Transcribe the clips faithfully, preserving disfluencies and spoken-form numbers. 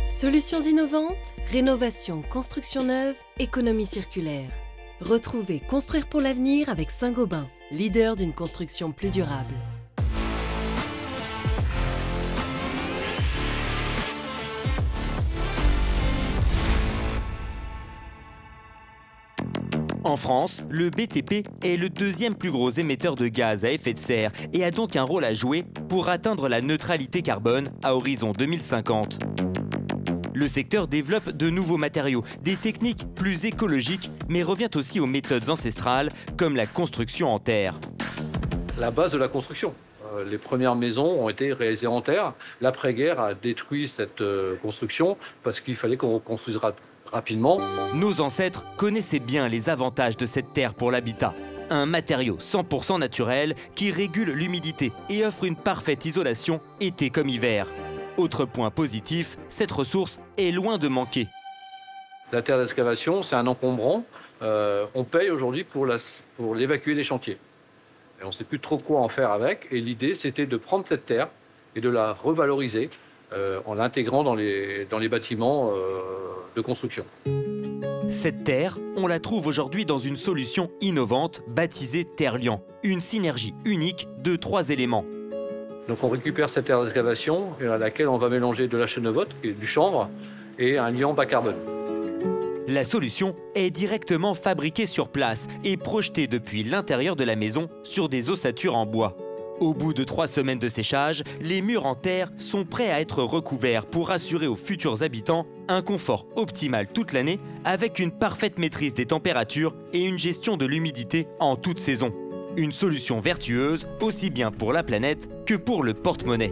Solutions innovantes, rénovation, construction neuve, économie circulaire. Retrouvez Construire pour l'avenir avec Saint-Gobain, leader d'une construction plus durable. En France, le B T P est le deuxième plus gros émetteur de gaz à effet de serre et a donc un rôle à jouer pour atteindre la neutralité carbone à horizon deux mille cinquante. Le secteur développe de nouveaux matériaux, des techniques plus écologiques, mais revient aussi aux méthodes ancestrales comme la construction en terre. La base de la construction. Euh, les premières maisons ont été réalisées en terre. L'après-guerre a détruit cette euh, construction parce qu'il fallait qu'on reconstruise rap rapidement. Nos ancêtres connaissaient bien les avantages de cette terre pour l'habitat. Un matériau cent pour cent naturel qui régule l'humidité et offre une parfaite isolation été comme hiver. Autre point positif, cette ressource est loin de manquer. La terre d'excavation, c'est un encombrant. Euh, on paye aujourd'hui pour l'évacuer des chantiers. Et on ne sait plus trop quoi en faire avec. Et l'idée, c'était de prendre cette terre et de la revaloriser euh, en l'intégrant dans les, dans les bâtiments euh, de construction. Cette terre, on la trouve aujourd'hui dans une solution innovante baptisée Terre-Liant. Une synergie unique de trois éléments. Donc on récupère cette terre d'excavation à laquelle on va mélanger de la chenovote, qui est du chanvre, et un liant bas carbone. La solution est directement fabriquée sur place et projetée depuis l'intérieur de la maison sur des ossatures en bois. Au bout de trois semaines de séchage, les murs en terre sont prêts à être recouverts pour assurer aux futurs habitants un confort optimal toute l'année avec une parfaite maîtrise des températures et une gestion de l'humidité en toute saison. Une solution vertueuse aussi bien pour la planète que pour le porte-monnaie.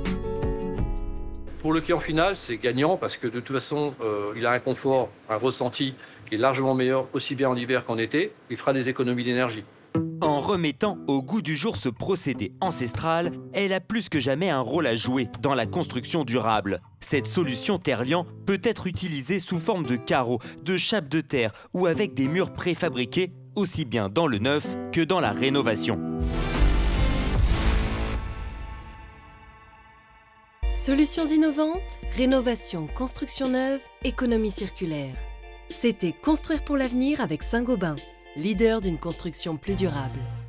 Pour le client final, c'est gagnant parce que de toute façon, euh, il a un confort, un ressenti qui est largement meilleur aussi bien en hiver qu'en été. Il fera des économies d'énergie. En remettant au goût du jour ce procédé ancestral, elle a plus que jamais un rôle à jouer dans la construction durable. Cette solution Terre-Liant peut être utilisée sous forme de carreaux, de chapes de terre ou avec des murs préfabriqués, aussi bien dans le neuf que dans la rénovation. Solutions innovantes, rénovation, construction neuve, économie circulaire. C'était Construire pour l'avenir avec Saint-Gobain, leader d'une construction plus durable.